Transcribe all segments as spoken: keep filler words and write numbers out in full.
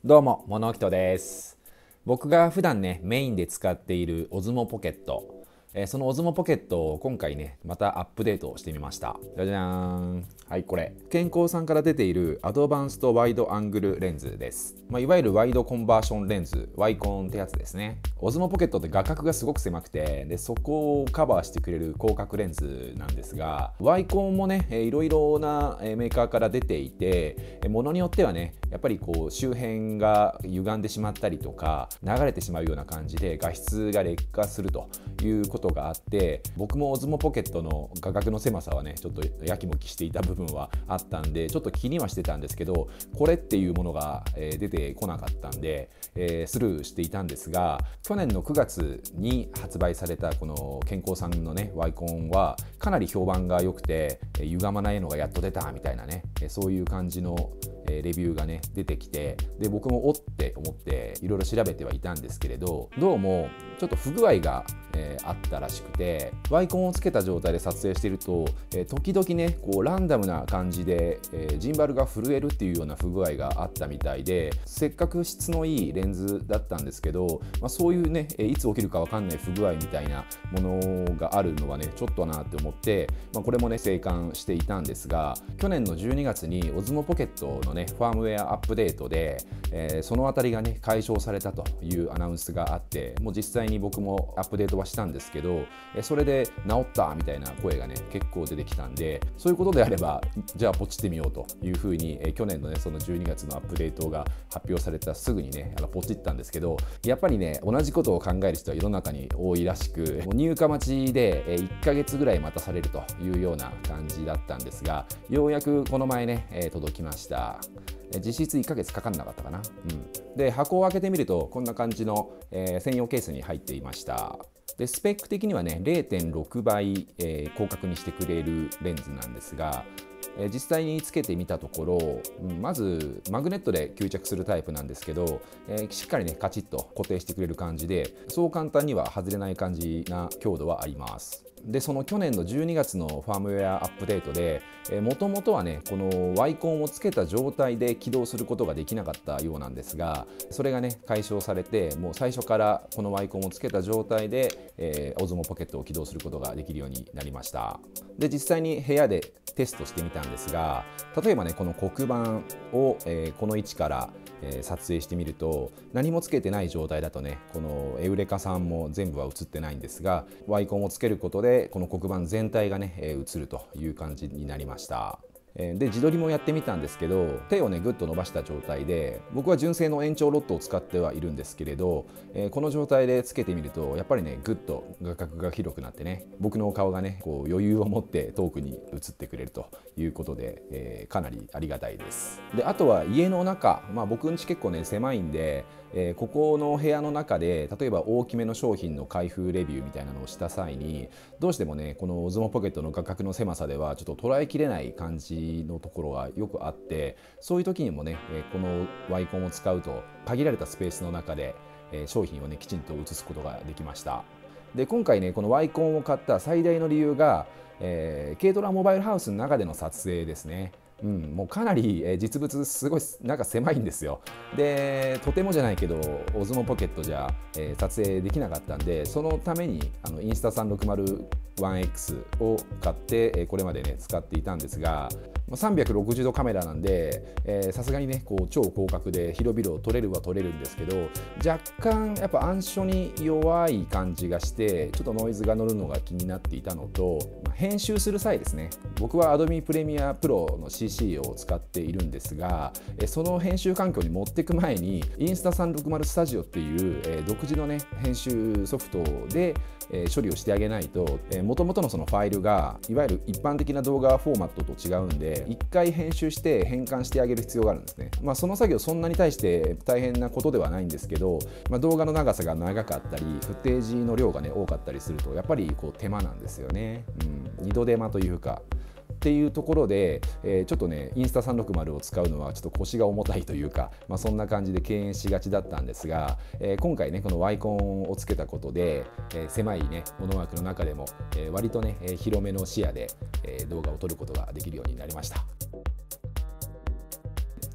どうも、モノオキトです。僕が普段ね、メインで使っている オズモ ポケット。えーその オズモ ポケットを今回ね、またアップデートしてみました。じゃじゃーん。はい、これ。健康さんから出ているアドバンストワイドアングルレンズです。まあ、いわゆるワイドコンバーションレンズ、ワイコンってやつですね。オズモ ポケットって画角がすごく狭くて、で、そこをカバーしてくれる広角レンズなんですが、ワイコンもね、えーいろいろなえーメーカーから出ていて、えーものによってはね、やっぱりこう周辺が歪んでしまったりとか流れてしまうような感じで画質が劣化するということがあって、僕もオズモポケットの画角の狭さはねちょっとやきもきしていた部分はあったんで、ちょっと気にはしてたんですけど、これっていうものがえー出てこなかったんで、えースルーしていたんですが、去年のくがつに発売されたこの健康さんのねワイコンはかなり評判が良くて、えー歪まないのがやっと出たみたいなね、えーそういう感じのえーレビューがね出てきて、で僕もおって思っていろいろ調べてはいたんですけれど、どうもちょっと不具合が、えーあったらしくて、ワイコンをつけた状態で撮影していると、えー時々ねこうランダムな感じで、えージンバルが震えるっていうような不具合があったみたいで、せっかく質のいいレンズだったんですけど、まあ、そういうね、えーいつ起きるか分かんない不具合みたいなものがあるのはねちょっとなって思って、まあ、これもね静観していたんですが、去年のじゅうにがつにオズモポケットのねファームウェアアップデートで、えーそのあたりがね解消されたというアナウンスがあって、もう実際に僕もアップデートはしたんですけど、えーそれで治ったみたいな声がね結構出てきたんで、そういうことであればじゃあポチってみようというふうに、えー去年のねそのじゅうにがつのアップデートが発表されたすぐにねあのポチったんですけど、やっぱりね同じことを考える人は世の中に多いらしく、もう入荷待ちでえーいっかげつぐらい待たされるというような感じだったんですが、ようやくこの前ね、えー届きました。実質いっかげつかかんなかったかな、うん、で箱を開けてみるとこんな感じの、えー専用ケースに入っていました。でスペック的にはね れいてんろくばい、えー広角にしてくれるレンズなんですが、えー実際につけてみたところ、うんまずマグネットで吸着するタイプなんですけど、えーしっかりねカチッと固定してくれる感じで、そう簡単には外れない感じな強度はあります。でその去年のじゅうにがつのファームウェアアップデートで、もともとはねこのワイコンをつけた状態で起動することができなかったようなんですが、それがね解消されて、もう最初からこのワイコンをつけた状態で、えー、オズモポケットを起動することができるようになりました。で実際に部屋でテストしてみたんですが、例えばねこの黒板を、えーこの位置からえー撮影してみると、何もつけてない状態だとねこのエウレカさんも全部は映ってないんですが、ワイコンをつけることでこの黒板全体がね、えー映るという感じになりました。えーで自撮りもやってみたんですけど、手をねぐっと伸ばした状態で、僕は純正の延長ロッドを使ってはいるんですけれど、えーこの状態でつけてみるとやっぱりねぐっと画角が広くなってね、僕の顔がねこう余裕を持って遠くに映ってくれるということで、えーかなりありがたいです。であとは家の中、まあ、僕ん家結構ね狭いんで、えーここの部屋の中で例えば大きめの商品の開封レビューみたいなのをした際に、どうしてもねこのオズモポケットの画角の狭さではちょっと捉えきれない感じのところがよくあって、そういう時にもねえーこのワイコンを使うと限られたスペースの中でえー商品をねきちんと映すことができました。で今回ねこのワイコンを買った最大の理由が、えー軽トラモバイルハウスの中での撮影ですね。うん、もうかなりえー実物すごいなんか狭いんですよ。でとてもじゃないけどオズモポケットじゃ、えー撮影できなかったんで、そのためにあのインスタさんびゃくワンエックスを買ってえーこれまでね使っていたんですが、まあさんびゃくろくじゅうどカメラなんでさすがにねこう超広角で広々撮れるは撮れるんですけど、若干やっぱ暗所に弱い感じがしてちょっとノイズが乗るのが気になっていたのと、まあ編集する際ですね、僕は Adobe Premiere Pro の シーシー を使っているんですが、えその編集環境に持っていく前にインスタさんびゃくろくじゅうスタジオっていうえ独自のね編集ソフトでえ処理をしてあげないと、もともとのそのファイルがいわゆる一般的な動画フォーマットと違うんで、一回編集して変換してあげる必要があるんですね。まあその作業そんなに対して大変なことではないんですけど、まあ、動画の長さが長かったりフッテージの量がね多かったりするとやっぱりこう手間なんですよね。うん、二度手間というか。っていうところで、えーちょっとねインスタさんびゃくろくじゅうを使うのはちょっと腰が重たいというか、まあ、そんな感じで敬遠しがちだったんですが、えー今回ねこのワイコンをつけたことで、えー狭いねモノワークの中でも、えー割とね、えー広めの視野で、えー動画を撮ることができるようになりました。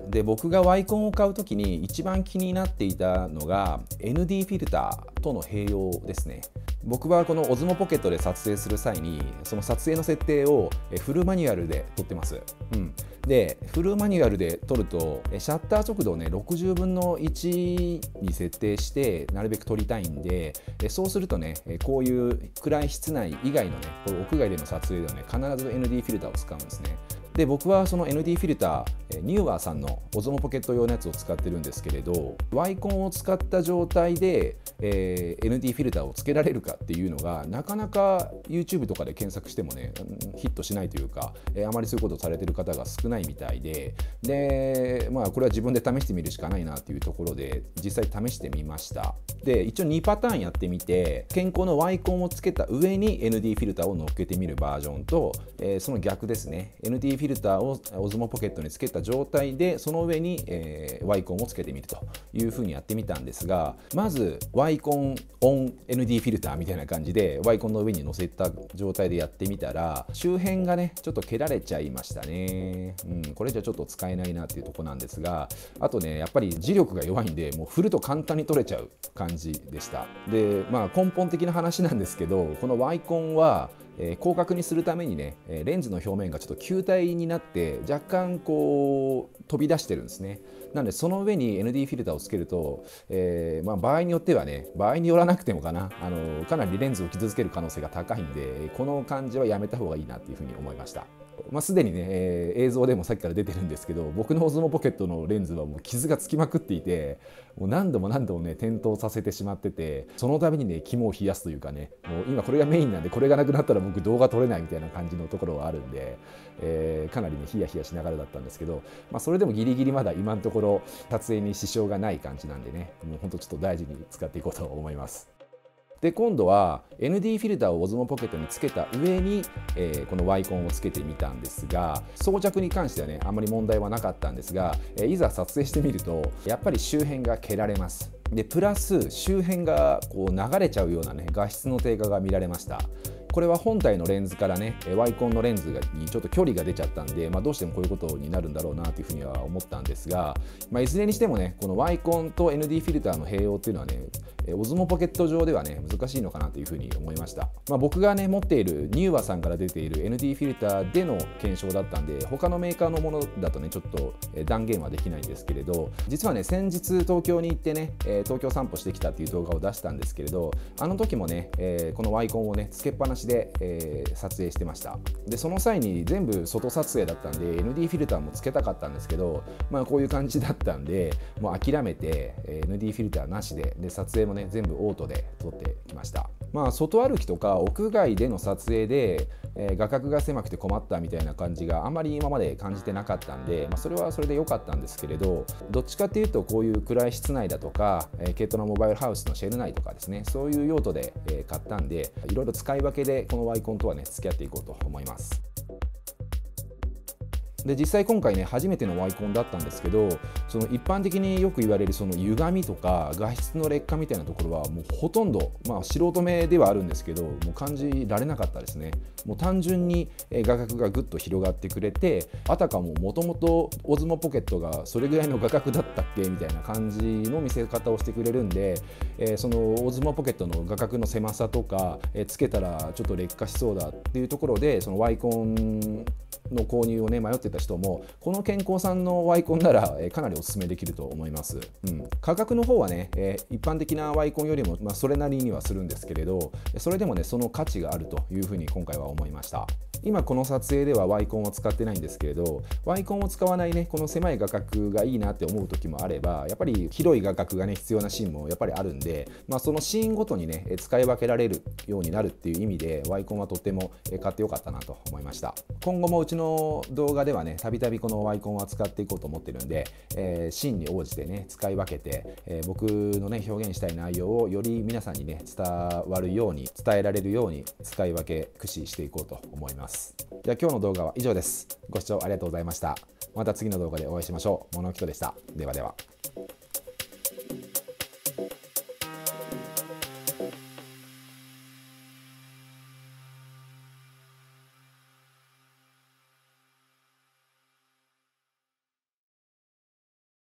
で僕がワイコンを買うときに一番気になっていたのが エヌディー フィルターとの併用ですね。僕はこの オズモポケットで撮影する際にその撮影の設定をフルマニュアルで撮ってます。うん、でフルマニュアルで撮るとシャッター速度をねろくじゅうぶんのいちに設定してなるべく撮りたいんで、そうするとねこういう暗い室内以外のねこう屋外での撮影ではね必ず エヌディー フィルターを使うんですね。で僕はその エヌディー フィルターニューワーさんのオズモポケット用のやつを使ってるんですけれど、ワイコンを使った状態で、えー、エヌディー フィルターをつけられるかっていうのがなかなか YouTube とかで検索してもねヒットしないというか、えー、あまりそういうことをされてる方が少ないみたいで、でまあこれは自分で試してみるしかないなっていうところで実際試してみました。で一応にパターンやってみて、健康のワイコンをつけた上に エヌディー フィルターを乗っけてみるバージョンと、えー、その逆ですね エヌディー フィルターをオズモポケットにつけた状態でその上に、えー、ワイコンをつけてみるというふうにやってみたんですが、まずワイコンオン エヌディー フィルターみたいな感じでワイコンの上に乗せた状態でやってみたら周辺がねちょっと蹴られちゃいましたね。うん、これじゃちょっと使えないなっていうところなんですが、あとねやっぱり磁力が弱いんでもう振ると簡単に取れちゃう感じでした。でまあ根本的な話なんですけど、このワイコンはえー、広角にするためにねレンズの表面がちょっと球体になって若干こう飛び出してるんですね。なのでその上に エヌディー フィルターをつけると、えーまあ、場合によってはね場合によらなくてもかなあのかなりレンズを傷つける可能性が高いんで、この感じはやめた方がいいなっていうふうに思いました。まあ、すでにね、えー、映像でもさっきから出てるんですけど、僕のオズモポケットのレンズはもう傷がつきまくっていて、もう何度も何度もね点灯させてしまってて、その度にね肝を冷やすというかね、もう今これがメインなんでこれがなくなったら僕動画撮れないみたいな感じのところはあるんで、えー、かなりねヒヤヒヤしながらだったんですけど、まあ、それでもギリギリまだ今のところ撮影に支障がない感じなんでね、もうほんとちょっと大事に使っていこうと思います。で今度は エヌディー フィルターをオズモポケットにつけた上に、えー、このワイコンをつけてみたんですが、装着に関してはねあんまり問題はなかったんですが、えー、いざ撮影してみるとやっぱり周辺が蹴られます。でプラス周辺がこう流れちゃうようなね画質の低下が見られました。これは本体のレンズからねワイコンのレンズにちょっと距離が出ちゃったんで、まあ、どうしてもこういうことになるんだろうなというふうには思ったんですが、まあ、いずれにしてもねこのワイコンと エヌディー フィルターの併用っていうのはねオズモポケット上ではね難しいのかなというふうに思いました。まあ、僕がね持っているニューワさんから出ている エヌディー フィルターでの検証だったんで、他のメーカーのものだとねちょっと断言はできないんですけれど、実はね先日東京に行ってね東京散歩してきたっていう動画を出したんですけれど、あの時もねこのワイコンをねつけっぱなしで撮影してました。でその際に全部外撮影だったんで エヌディー フィルターもつけたかったんですけど、まあこういう感じだったんでもう諦めて エヌディー フィルターなしで、で撮影もね全部オートで撮ってきました。まあ外歩きとか屋外での撮影で、えー、画角が狭くて困ったみたいな感じがあまり今まで感じてなかったんで、まあ、それはそれで良かったんですけれど、どっちかっていうとこういう暗い室内だとか、えー、軽トラモバイルハウスのシェル内とかですね、そういう用途で、えー、買ったんで、いろいろ使い分けでこのワイコンとはね付き合っていこうと思います。で実際今回ね初めてのワイコンだったんですけど、その一般的によく言われるその歪みとか画質の劣化みたいなところはもうほとんど、まあ素人目ではあるんですけどもう感じられなかったですね。もう単純に画角がぐっと広がってくれて、あたかももともとオズモポケットがそれぐらいの画角だったっけみたいな感じの見せ方をしてくれるんで、えー、そのオズモポケットの画角の狭さとか、えー、つけたらちょっと劣化しそうだっていうところでそのワイコンの購入をね迷ってた人もこの健康産のワイコンなら、えー、かなりお勧めできると思います。うん、価格の方はね、えー、一般的なワイコンよりも、まあ、それなりにはするんですけれど、それでもねその価値があるというふうに今回は思いました。今この撮影ではワイコンを使ってないんですけれど、ワイコンを使わないねこの狭い画角がいいなって思う時もあれば、やっぱり広い画角がね必要なシーンもやっぱりあるんで、まあ、そのシーンごとにね使い分けられるようになるっていう意味でワイコンはとっても買ってよかったなと思いました。今後もうちの動画ではねたびたびこのワイコンは使っていこうと思ってるんで、えー、シーンに応じてね使い分けて、えー、僕のね表現したい内容をより皆さんにね伝わるように伝えられるように使い分け駆使していこうと思います。じゃあ今日の動画は以上です。ご視聴ありがとうございました。また次の動画でお会いしましょう。モノキトでした。ではでは。